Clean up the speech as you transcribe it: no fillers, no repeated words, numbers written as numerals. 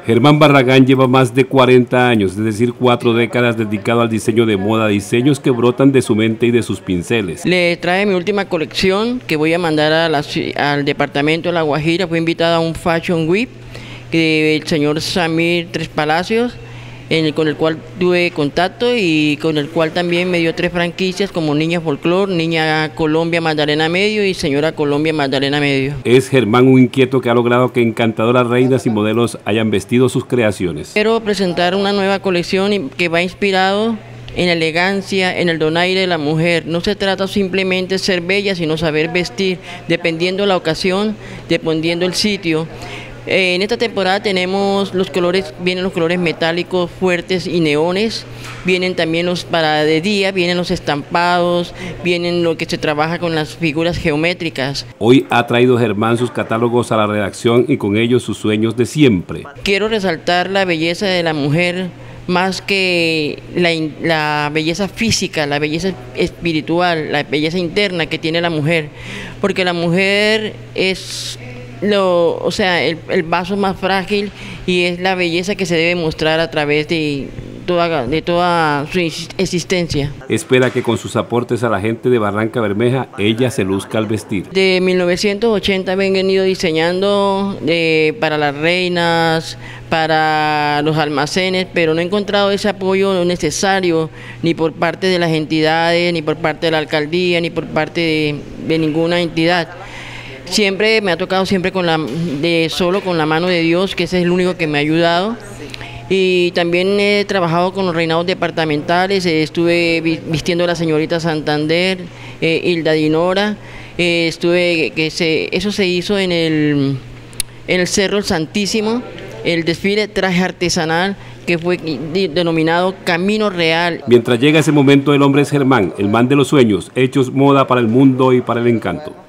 Germán Barragán lleva más de 40 años, es decir, 4 décadas dedicado al diseño de moda, diseños que brotan de su mente y de sus pinceles. Le trae mi última colección que voy a mandar al departamento de La Guajira. Fui invitado a un Fashion Week del señor Samir Tres Palacios, con el cual tuve contacto y con el cual también me dio 3 franquicias como Niña Folklore, Niña Colombia Magdalena Medio y Señora Colombia Magdalena Medio. Es Germán un inquieto que ha logrado que encantadoras reinas y modelos hayan vestido sus creaciones. Quiero presentar una nueva colección que va inspirado en la elegancia, en el donaire de la mujer. No se trata simplemente de ser bella, sino saber vestir, dependiendo la ocasión, dependiendo el sitio. En esta temporada tenemos los colores, vienen los colores metálicos fuertes y neones, vienen también los para de día, vienen los estampados, vienen lo que se trabaja con las figuras geométricas. Hoy ha traído Germán sus catálogos a la redacción y con ellos sus sueños de siempre. Quiero resaltar la belleza de la mujer, más que la belleza física, la belleza espiritual, la belleza interna que tiene la mujer, porque la mujer es el vaso más frágil y es la belleza que se debe mostrar a través de toda su existencia. Espera que con sus aportes a la gente de Barranca Bermeja, ella se luzca al vestir. De 1980 he venido diseñando para las reinas, para los almacenes, pero no he encontrado ese apoyo necesario ni por parte de las entidades, ni por parte de la alcaldía, ni por parte de ninguna entidad. Siempre me ha tocado solo con la mano de Dios, que ese es el único que me ha ayudado. Y también he trabajado con los reinados departamentales, estuve vistiendo a la señorita Santander, Hilda Dinora, eso se hizo en el Cerro El Santísimo, el desfile traje artesanal que fue denominado Camino Real. Mientras llega ese momento, el hombre es Germán, el man de los sueños, hechos moda para el mundo y para el encanto.